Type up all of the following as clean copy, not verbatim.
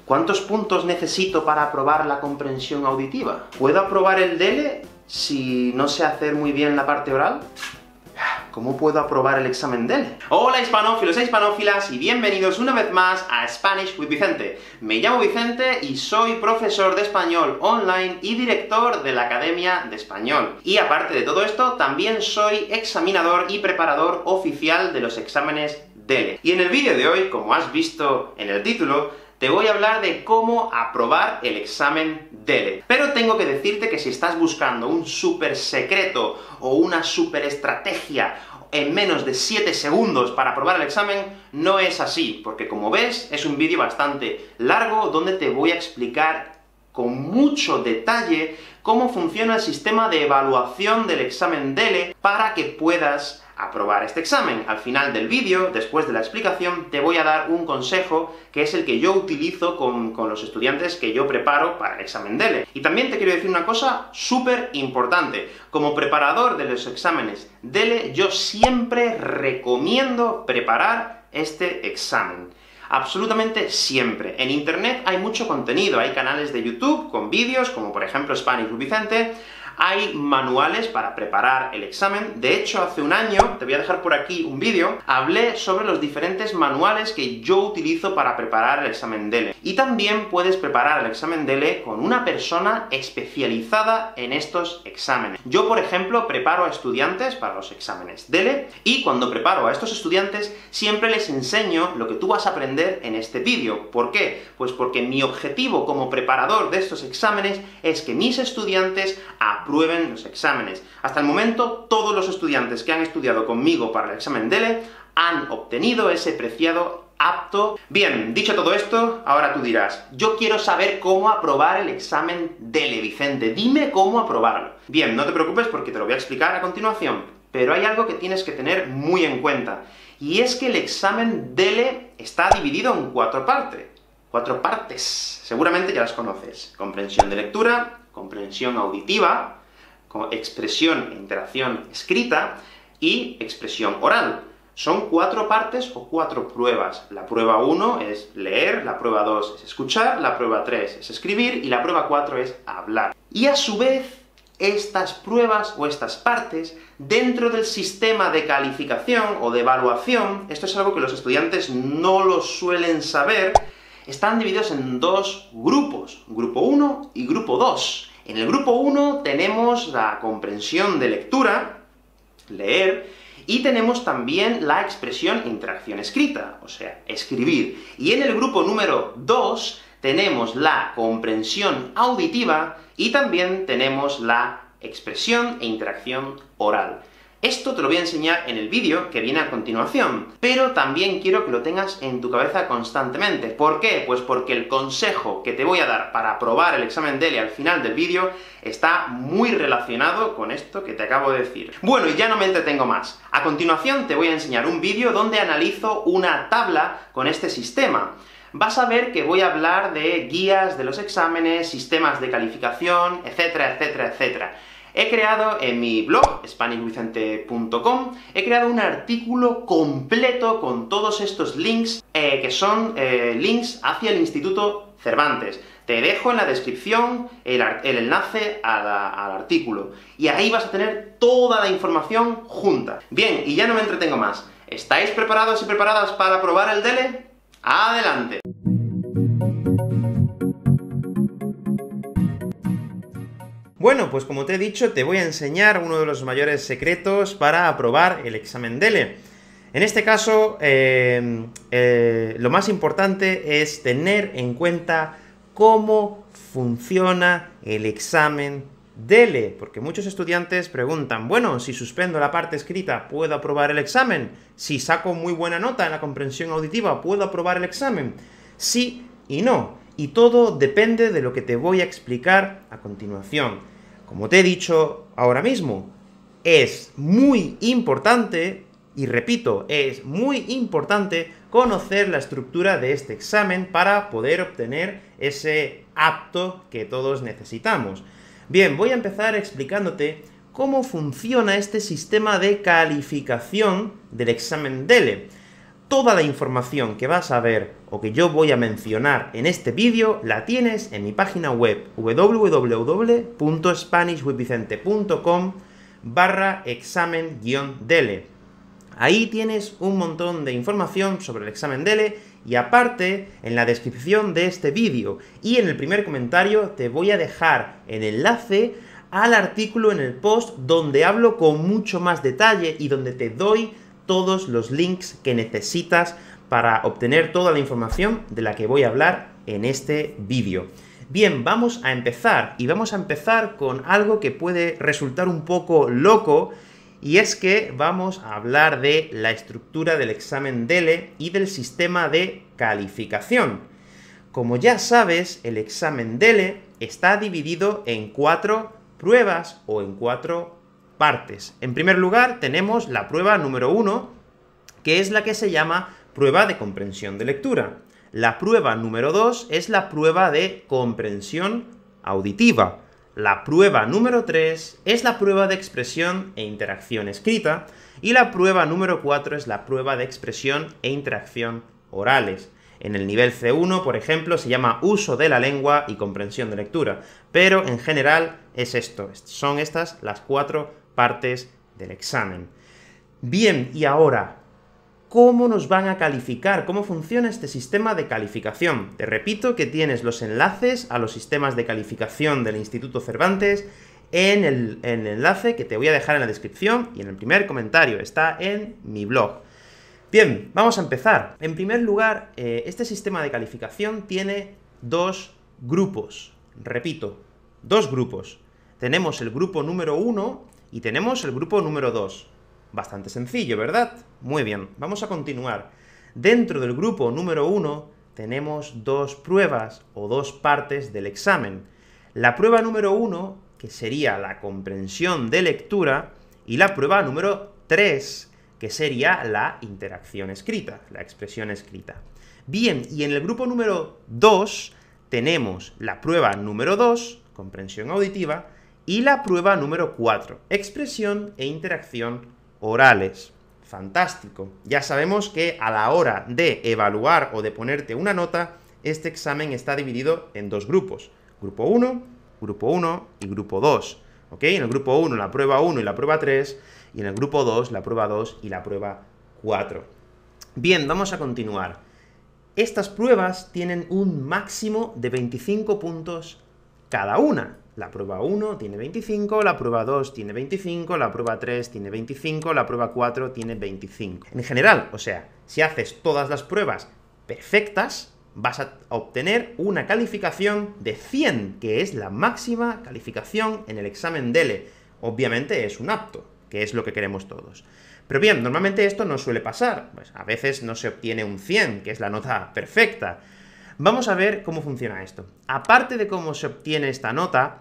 ¿Cuántos puntos necesito para aprobar la comprensión auditiva? ¿Puedo aprobar el DELE si no sé hacer muy bien la parte oral? ¿Cómo puedo aprobar el examen DELE? Hola hispanófilos e hispanófilas, y bienvenidos una vez más a Spanish with Vicente. Me llamo Vicente y soy profesor de español online y director de la Academia de Español. Y aparte de todo esto, también soy examinador y preparador oficial de los exámenes DELE. Y en el vídeo de hoy, como has visto en el título, te voy a hablar de cómo aprobar el examen DELE. Pero tengo que decirte que si estás buscando un súper secreto o una súper estrategia en menos de 7 segundos para aprobar el examen, no es así, porque como ves, es un vídeo bastante largo, donde te voy a explicar con mucho detalle cómo funciona el sistema de evaluación del examen DELE para que puedas aprobar este examen. Al final del vídeo, después de la explicación, te voy a dar un consejo, que es el que yo utilizo con los estudiantes que yo preparo para el examen DELE. Y también te quiero decir una cosa súper importante. Como preparador de los exámenes DELE, yo siempre recomiendo preparar este examen. Absolutamente siempre. En Internet hay mucho contenido, hay canales de YouTube con vídeos, como por ejemplo Spanish with Vicente, hay manuales para preparar el examen. De hecho, hace un año, te voy a dejar por aquí un vídeo, hablé sobre los diferentes manuales que yo utilizo para preparar el examen DELE. Y también puedes preparar el examen DELE con una persona especializada en estos exámenes. Yo, por ejemplo, preparo a estudiantes para los exámenes DELE, y cuando preparo a estos estudiantes, siempre les enseño lo que tú vas a aprender en este vídeo. ¿Por qué? Pues porque mi objetivo como preparador de estos exámenes es que mis estudiantes aprueben los exámenes. Hasta el momento, todos los estudiantes que han estudiado conmigo para el examen DELE han obtenido ese preciado apto. Bien, dicho todo esto, ahora tú dirás, yo quiero saber cómo aprobar el examen DELE, Vicente, dime cómo aprobarlo. Bien, no te preocupes porque te lo voy a explicar a continuación, pero hay algo que tienes que tener muy en cuenta, y es que el examen DELE está dividido en 4 partes. 4 partes, seguramente ya las conoces: comprensión de lectura, comprensión auditiva, expresión e interacción escrita, y expresión oral. Son 4 partes o 4 pruebas. La prueba 1 es leer, la prueba 2 es escuchar, la prueba 3 es escribir, y la prueba 4 es hablar. Y a su vez, estas pruebas o estas partes, dentro del sistema de calificación o de evaluación, esto es algo que los estudiantes no lo suelen saber, están divididos en 2 grupos, grupo 1 y grupo 2. En el grupo 1 tenemos la comprensión de lectura, leer, y tenemos también la expresión e interacción escrita, o sea, escribir. Y en el grupo número 2 tenemos la comprensión auditiva, y también tenemos la expresión e interacción oral. Esto te lo voy a enseñar en el vídeo que viene a continuación, pero también quiero que lo tengas en tu cabeza constantemente. ¿Por qué? Pues porque el consejo que te voy a dar para aprobar el examen DELE al final del vídeo está muy relacionado con esto que te acabo de decir. Bueno, y ya no me entretengo más. A continuación te voy a enseñar un vídeo donde analizo una tabla con este sistema. Vas a ver que voy a hablar de guías de los exámenes, sistemas de calificación, etcétera, etcétera, etcétera. He creado en mi blog, SpanishWithVicente.com, he creado un artículo completo con todos estos links, que son links hacia el Instituto Cervantes. Te dejo en la descripción el enlace al artículo, y ahí vas a tener toda la información junta. Bien, y ya no me entretengo más. ¿Estáis preparados y preparadas para aprobar el DELE? ¡Adelante! Bueno, pues como te he dicho, te voy a enseñar uno de los mayores secretos para aprobar el examen DELE. En este caso, lo más importante es tener en cuenta cómo funciona el examen DELE, porque muchos estudiantes preguntan, bueno, si suspendo la parte escrita, ¿puedo aprobar el examen? Si saco muy buena nota en la comprensión auditiva, ¿puedo aprobar el examen? Sí y no. Y todo depende de lo que te voy a explicar a continuación. Como te he dicho ahora mismo, es muy importante, y repito, es muy importante conocer la estructura de este examen para poder obtener ese apto que todos necesitamos. Bien, voy a empezar explicándote cómo funciona este sistema de calificación del examen DELE. Toda la información que vas a ver, o que yo voy a mencionar en este vídeo, la tienes en mi página web, www.spanishwithvicente.com/examen-dele. Ahí tienes un montón de información sobre el examen DELE, y aparte, en la descripción de este vídeo y en el primer comentario te voy a dejar el enlace al artículo en el post donde hablo con mucho más detalle y donde te doy todos los links que necesitas para obtener toda la información de la que voy a hablar en este vídeo. Bien, vamos a empezar, y vamos a empezar con algo que puede resultar un poco loco, y es que vamos a hablar de la estructura del examen DELE y del sistema de calificación. Como ya sabes, el examen DELE está dividido en 4 pruebas, o en 4 partes. En primer lugar, tenemos la prueba número 1, que es la que se llama prueba de comprensión de lectura. La prueba número 2 es la prueba de comprensión auditiva. La prueba número 3 es la prueba de expresión e interacción escrita, y la prueba número 4 es la prueba de expresión e interacción orales. En el nivel C1, por ejemplo, se llama uso de la lengua y comprensión de lectura, pero en general es esto, son estas las 4 partes del examen. Bien, y ahora, ¿cómo nos van a calificar? ¿Cómo funciona este sistema de calificación? Te repito que tienes los enlaces a los sistemas de calificación del Instituto Cervantes en el enlace que te voy a dejar en la descripción y en el primer comentario, está en mi blog. Bien, vamos a empezar. En primer lugar, este sistema de calificación tiene 2 grupos. Repito, 2 grupos. Tenemos el grupo número 1 y tenemos el grupo número 2. Bastante sencillo, ¿verdad? Muy bien, vamos a continuar. Dentro del grupo número 1 tenemos 2 pruebas, o 2 partes del examen. La prueba número 1, que sería la comprensión de lectura, y la prueba número 3, que sería la interacción escrita, la expresión escrita. Bien, y en el grupo número 2 tenemos la prueba número 2, comprensión auditiva, y la prueba número 4, expresión e interacción orales. Fantástico. Ya sabemos que a la hora de evaluar o de ponerte una nota, este examen está dividido en 2 grupos. Grupo 1 y grupo 2. ¿Ok? En el grupo 1 la prueba 1 y la prueba 3, y en el grupo 2 la prueba 2 y la prueba 4. Bien, vamos a continuar. Estas pruebas tienen un máximo de 25 puntos cada una. La prueba 1 tiene 25, la prueba 2 tiene 25, la prueba 3 tiene 25, la prueba 4 tiene 25. En general, o sea, si haces todas las pruebas perfectas, vas a obtener una calificación de 100, que es la máxima calificación en el examen DELE. Obviamente es un apto, que es lo que queremos todos. Pero bien, normalmente esto no suele pasar, pues a veces no se obtiene un 100, que es la nota perfecta. Vamos a ver cómo funciona esto. Aparte de cómo se obtiene esta nota,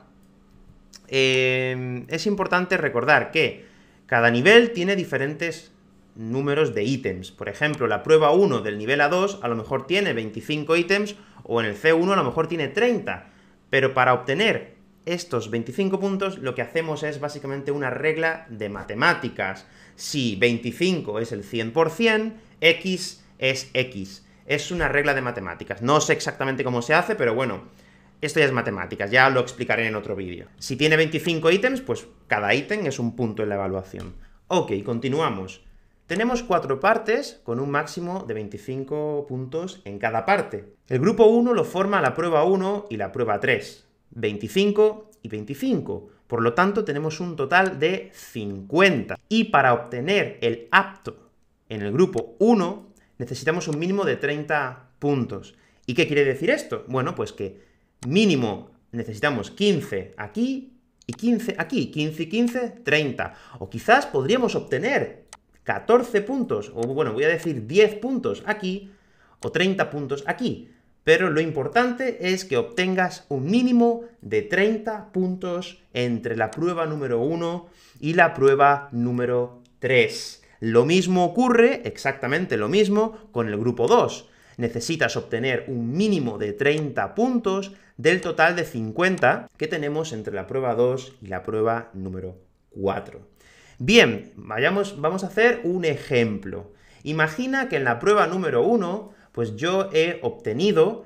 es importante recordar que cada nivel tiene diferentes números de ítems. Por ejemplo, la prueba 1 del nivel A2 a lo mejor tiene 25 ítems, o en el C1 a lo mejor tiene 30, pero para obtener estos 25 puntos lo que hacemos es básicamente una regla de matemáticas. Si 25 es el 100%, X es X. Es una regla de matemáticas. No sé exactamente cómo se hace, pero bueno, esto ya es matemáticas, ya lo explicaré en otro vídeo. Si tiene 25 ítems, pues cada ítem es un punto en la evaluación. Ok, continuamos. Tenemos 4 partes con un máximo de 25 puntos en cada parte. El grupo 1 lo forma la prueba 1 y la prueba 3. 25 y 25. Por lo tanto, tenemos un total de 50. Y para obtener el apto en el grupo 1, necesitamos un mínimo de 30 puntos. ¿Y qué quiere decir esto? Bueno, pues que mínimo necesitamos 15 aquí y 15 aquí. 15 y 15, 30. O quizás podríamos obtener 14 puntos, o bueno, voy a decir 10 puntos aquí, o 30 puntos aquí. Pero lo importante es que obtengas un mínimo de 30 puntos entre la prueba número 1 y la prueba número 3. Lo mismo ocurre, exactamente lo mismo, con el grupo 2. Necesitas obtener un mínimo de 30 puntos del total de 50 que tenemos entre la prueba 2 y la prueba número 4. Bien, vamos a hacer un ejemplo. Imagina que en la prueba número 1, pues yo he obtenido,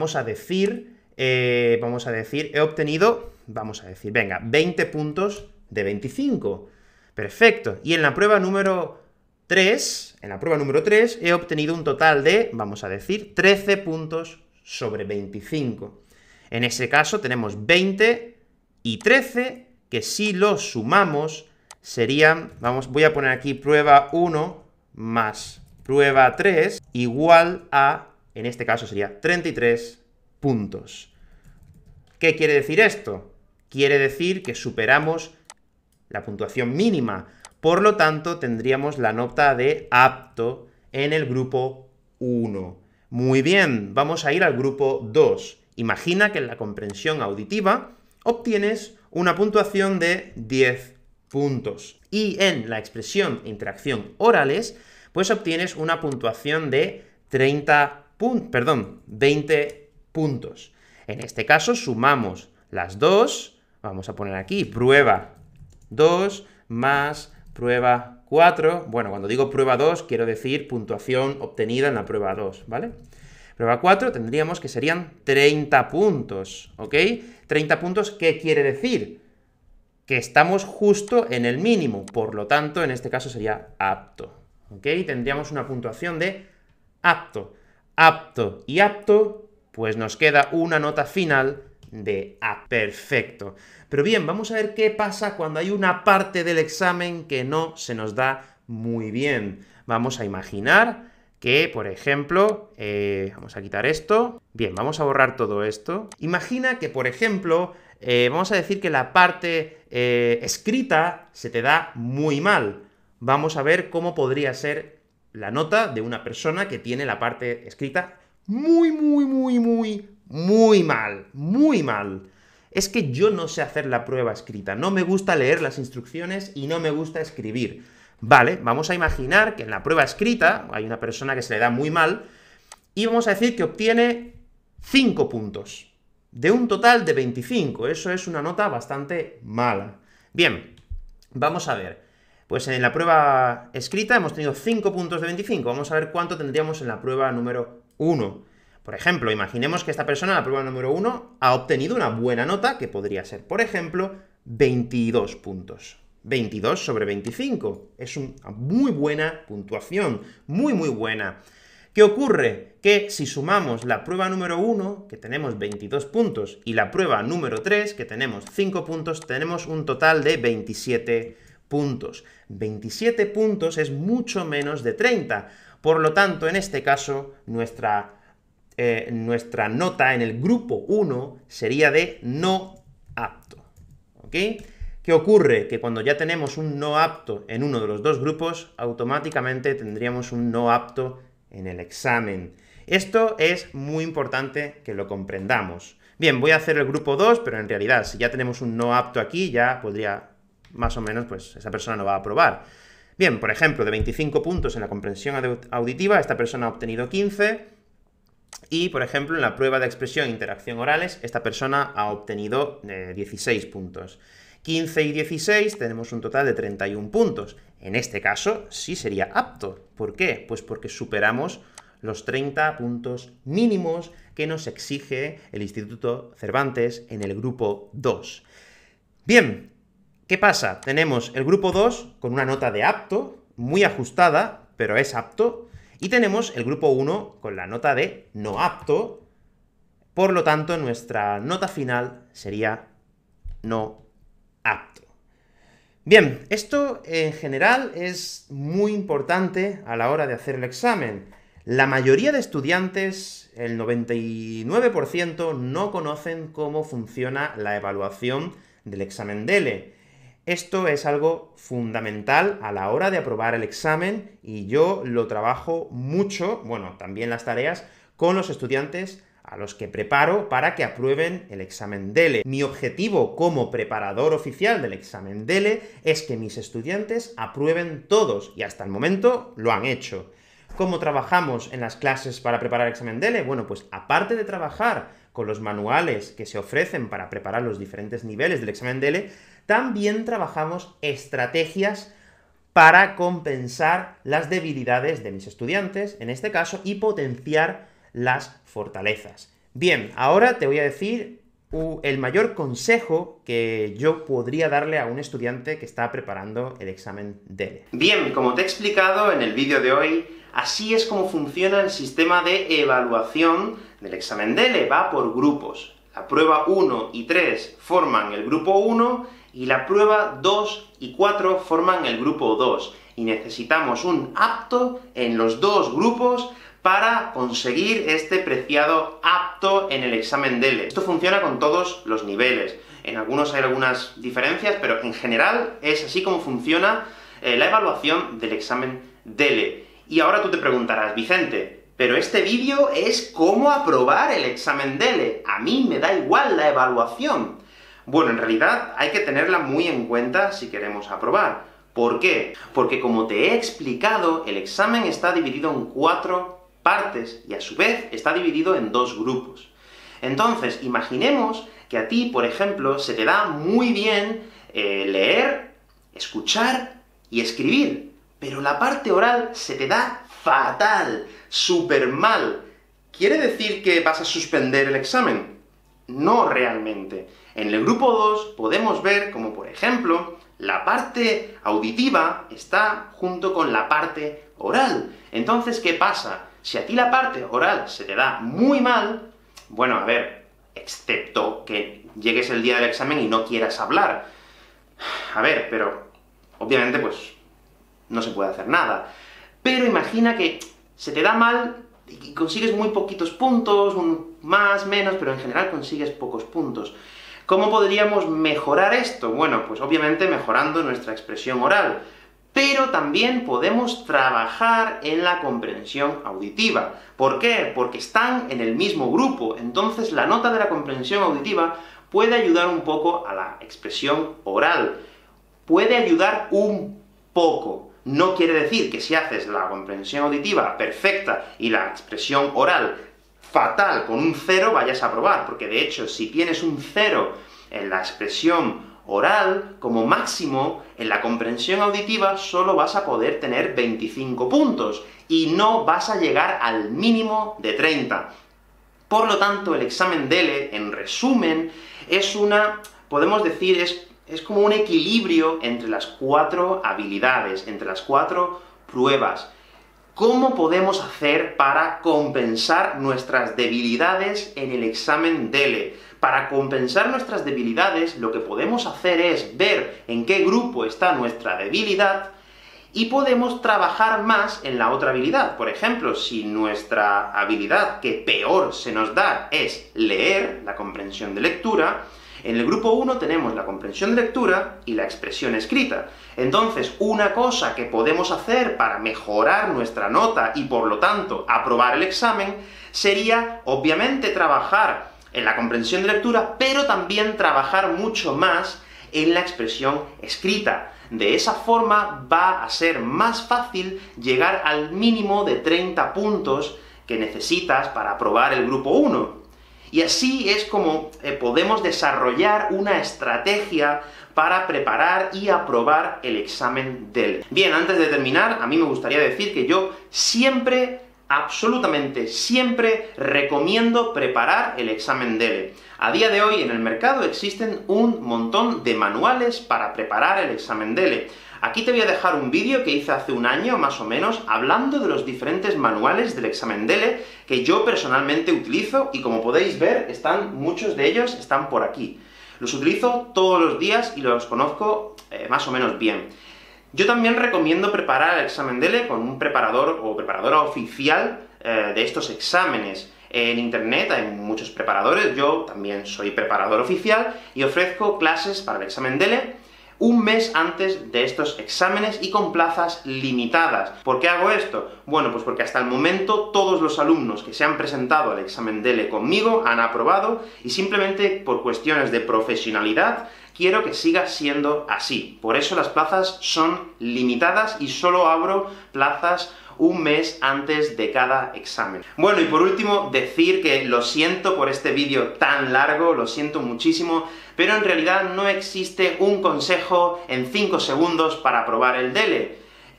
he obtenido, venga, 20 puntos de 25. Perfecto. Y en la prueba número 3, he obtenido un total de, 13 puntos sobre 25. En ese caso tenemos 20 y 13, que si los sumamos serían, voy a poner aquí prueba 1 más prueba 3, igual a, en este caso sería 33 puntos. ¿Qué quiere decir esto? Quiere decir que superamos la puntuación mínima, por lo tanto tendríamos la nota de apto en el grupo 1. Muy bien, vamos a ir al grupo 2. Imagina que en la comprensión auditiva obtienes una puntuación de 10 puntos, y en la expresión e interacción orales, pues obtienes una puntuación de 20 puntos. En este caso sumamos las dos, vamos a poner aquí prueba 2 más prueba 4, bueno, cuando digo prueba 2, quiero decir puntuación obtenida en la prueba 2, ¿vale? Prueba 4 tendríamos que serían 30 puntos, ¿ok? 30 puntos, ¿qué quiere decir? Que estamos justo en el mínimo, por lo tanto, en este caso sería apto, ¿ok? Tendríamos una puntuación de apto. Apto y apto, pues nos queda una nota final de A. Perfecto. Pero bien, vamos a ver qué pasa cuando hay una parte del examen que no se nos da muy bien. Vamos a imaginar que, por ejemplo, vamos a quitar esto. Bien, vamos a borrar todo esto. Imagina que, por ejemplo, vamos a decir que la parte escrita se te da muy mal. Vamos a ver cómo podría ser la nota de una persona que tiene la parte escrita muy mal. Es que yo no sé hacer la prueba escrita, no me gusta leer las instrucciones y no me gusta escribir. Vale, vamos a imaginar que en la prueba escrita hay una persona que se le da muy mal, y vamos a decir que obtiene 5 puntos, de un total de 25, eso es una nota bastante mala. Bien, vamos a ver, pues en la prueba escrita hemos tenido 5 puntos de 25, vamos a ver cuánto tendríamos en la prueba número 1. Por ejemplo, imaginemos que esta persona en la prueba número 1 ha obtenido una buena nota, que podría ser, por ejemplo, 22 puntos. 22 sobre 25. Es una muy buena puntuación, muy buena. ¿Qué ocurre? Que si sumamos la prueba número 1, que tenemos 22 puntos, y la prueba número 3, que tenemos 5 puntos, tenemos un total de 27 puntos. 27 puntos es mucho menos de 30, por lo tanto, en este caso, nuestra nota en el grupo 1 sería de no apto, ¿ok? ¿Qué ocurre? Que cuando ya tenemos un no apto en uno de los dos grupos, automáticamente tendríamos un no apto en el examen. Esto es muy importante que lo comprendamos. Bien, voy a hacer el grupo 2, pero en realidad, si ya tenemos un no apto aquí, ya podría, más o menos, pues esa persona no va a aprobar. Bien, por ejemplo, de 25 puntos en la comprensión auditiva, esta persona ha obtenido 15, y, por ejemplo, en la prueba de expresión e interacción orales, esta persona ha obtenido 16 puntos. 15 y 16 tenemos un total de 31 puntos. En este caso, sí sería apto. ¿Por qué? Pues porque superamos los 30 puntos mínimos que nos exige el Instituto Cervantes en el grupo 2. Bien, ¿qué pasa? Tenemos el grupo 2 con una nota de apto, muy ajustada, pero es apto, y tenemos el grupo 1 con la nota de no apto, por lo tanto, nuestra nota final sería no apto. Bien, esto en general es muy importante a la hora de hacer el examen. La mayoría de estudiantes, el 99%, no conocen cómo funciona la evaluación del examen DELE. Esto es algo fundamental a la hora de aprobar el examen, y yo lo trabajo mucho, bueno, también las tareas, con los estudiantes a los que preparo para que aprueben el examen DELE. Mi objetivo como preparador oficial del examen DELE es que mis estudiantes aprueben todos, y hasta el momento lo han hecho. ¿Cómo trabajamos en las clases para preparar el examen DELE? Bueno, pues aparte de trabajar con los manuales que se ofrecen para preparar los diferentes niveles del examen DELE, también trabajamos estrategias para compensar las debilidades de mis estudiantes, en este caso, y potenciar las fortalezas. Bien, ahora te voy a decir el mayor consejo que yo podría darle a un estudiante que está preparando el examen DELE. Bien, como te he explicado en el vídeo de hoy, así es como funciona el sistema de evaluación del examen DELE, va por grupos. La prueba 1 y 3 forman el grupo 1, y la prueba 2 y 4 forman el grupo 2, y necesitamos un apto en los dos grupos para conseguir este preciado apto en el examen DELE. Esto funciona con todos los niveles. En algunos hay algunas diferencias, pero en general es así como funciona la evaluación del examen DELE. Y ahora tú te preguntarás, Vicente, pero este vídeo es cómo aprobar el examen DELE. A mí me da igual la evaluación. Bueno, en realidad hay que tenerla muy en cuenta si queremos aprobar. ¿Por qué? Porque como te he explicado, el examen está dividido en 4 partes, y a su vez está dividido en 2 grupos. Entonces, imaginemos que a ti, por ejemplo, se te da muy bien leer, escuchar y escribir, pero la parte oral se te da fatal, súper mal. ¿Quiere decir que vas a suspender el examen? No realmente. En el grupo 2 podemos ver como, por ejemplo, la parte auditiva está junto con la parte oral. Entonces, ¿qué pasa? Si a ti la parte oral se te da muy mal, bueno, a ver, excepto que llegues el día del examen y no quieras hablar. A ver, pero obviamente, pues, no se puede hacer nada. Pero imagina que se te da mal y consigues muy poquitos puntos, más, menos, pero en general consigues pocos puntos. ¿Cómo podríamos mejorar esto? Bueno, pues obviamente mejorando nuestra expresión oral, pero también podemos trabajar en la comprensión auditiva. ¿Por qué? Porque están en el mismo grupo, entonces la nota de la comprensión auditiva puede ayudar un poco a la expresión oral. Puede ayudar un poco. No quiere decir que si haces la comprensión auditiva perfecta y la expresión oral fatal, con un 0, vayas a aprobar, porque de hecho, si tienes un 0 en la expresión oral, como máximo, en la comprensión auditiva solo vas a poder tener 25 puntos, y no vas a llegar al mínimo de 30. Por lo tanto, el examen DELE, en resumen, podemos decir, es como un equilibrio entre las 4 habilidades, entre las 4 pruebas. ¿Cómo podemos hacer para compensar nuestras debilidades en el examen DELE? Para compensar nuestras debilidades, lo que podemos hacer es ver en qué grupo está nuestra debilidad, y podemos trabajar más en la otra habilidad. Por ejemplo, si nuestra habilidad que peor se nos da es leer, la comprensión de lectura, en el grupo 1 tenemos la comprensión de lectura y la expresión escrita. Entonces, una cosa que podemos hacer para mejorar nuestra nota y, por lo tanto, aprobar el examen, sería, obviamente, trabajar en la comprensión de lectura, pero también trabajar mucho más en la expresión escrita. De esa forma va a ser más fácil llegar al mínimo de 30 puntos que necesitas para aprobar el grupo 1. Y así es como podemos desarrollar una estrategia para preparar y aprobar el examen DELE. Bien, antes de terminar, a mí me gustaría decir que yo siempre, absolutamente siempre, recomiendo preparar el examen DELE. A día de hoy, en el mercado existen un montón de manuales para preparar el examen DELE. Aquí te voy a dejar un vídeo que hice hace un año, más o menos, hablando de los diferentes manuales del examen DELE que yo personalmente utilizo, y como podéis ver, muchos de ellos están por aquí. Los utilizo todos los días y los conozco más o menos bien. Yo también recomiendo preparar el examen DELE con un preparador o preparadora oficial de estos exámenes. En internet hay muchos preparadores, yo también soy preparador oficial, y ofrezco clases para el examen DELE un mes antes de estos exámenes y con plazas limitadas. ¿Por qué hago esto? Bueno, pues porque hasta el momento todos los alumnos que se han presentado al examen DELE conmigo han aprobado, y simplemente por cuestiones de profesionalidad quiero que siga siendo así. Por eso las plazas son limitadas y solo abro plazas un mes antes de cada examen. Bueno, y por último, decir que lo siento por este vídeo tan largo, lo siento muchísimo, pero en realidad no existe un consejo en 5 segundos para aprobar el DELE.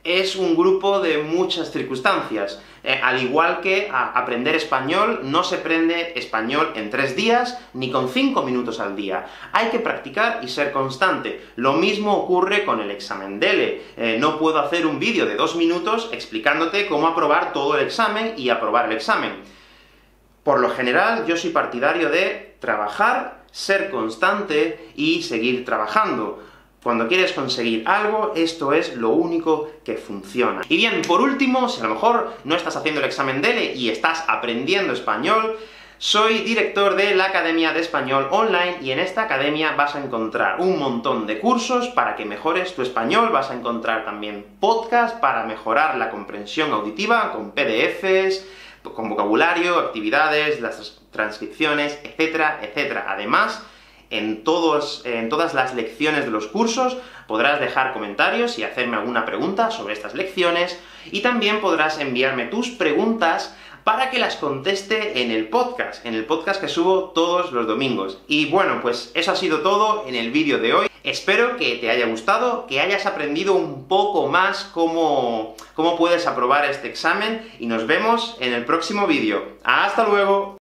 es un grupo de muchas circunstancias. Al igual que aprender español, no se aprende español en 3 días, ni con 5 minutos al día. Hay que practicar y ser constante. Lo mismo ocurre con el examen DELE. No puedo hacer un vídeo de 2 minutos explicándote cómo aprobar todo el examen y aprobar el examen. Por lo general, yo soy partidario de trabajar, ser constante y seguir trabajando. Cuando quieres conseguir algo, esto es lo único que funciona. Y bien, por último, si a lo mejor no estás haciendo el examen DELE y estás aprendiendo español, soy director de la Academia de Español Online, y en esta academia vas a encontrar un montón de cursos para que mejores tu español, vas a encontrar también podcasts para mejorar la comprensión auditiva, con PDFs, con vocabulario, actividades, las transcripciones, etcétera, etcétera. Además, en todas las lecciones de los cursos podrás dejar comentarios y hacerme alguna pregunta sobre estas lecciones, y también podrás enviarme tus preguntas para que las conteste en el podcast que subo todos los domingos. Y bueno, pues eso ha sido todo en el vídeo de hoy. Espero que te haya gustado, que hayas aprendido un poco más cómo puedes aprobar este examen, y nos vemos en el próximo vídeo. ¡Hasta luego!